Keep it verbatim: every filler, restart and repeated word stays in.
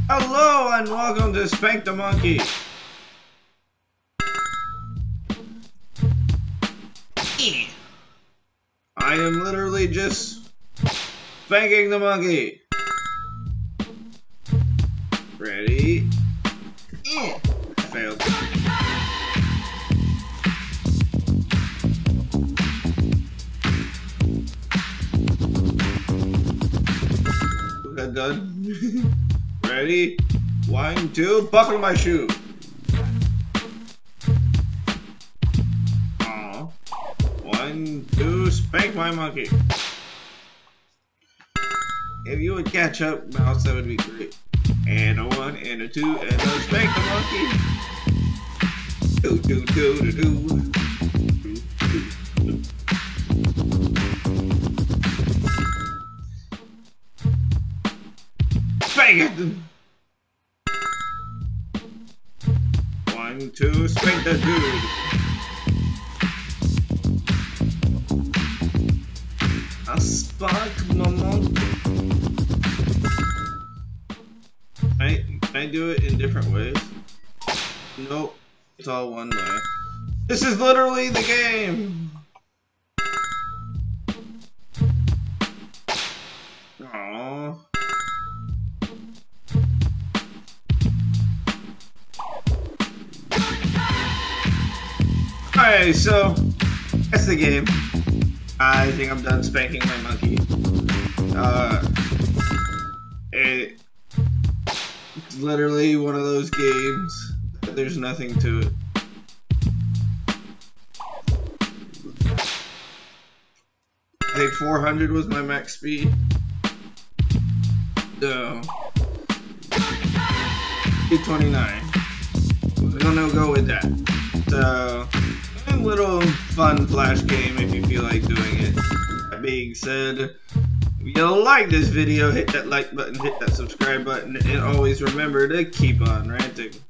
Hello and welcome to Spank the Monkey. I am literally just spanking the monkey. Ready? I failed. We got done. Ready? One, two, buckle my shoe. Aw. One, two, spank my monkey. If you would catch up, Mouse, that would be great. And a one, and a two, and a spank the monkey. Do, do, do, do, do. Spank it! One, two, spank the dude. I spank my monkey. Can I, can I do it in different ways? Nope, it's all one way. This is literally the game! Aww. Alright, so that's the game. I think I'm done spanking my monkey. Uh, it, it's literally one of those games that there's nothing to it. I think four hundred was my max speed. So, two twenty-nine. We're gonna go with that. So, a little fun flash game if you feel like doing it. That being said, if you like this video, hit that like button, hit that subscribe button, and always remember to keep on ranting.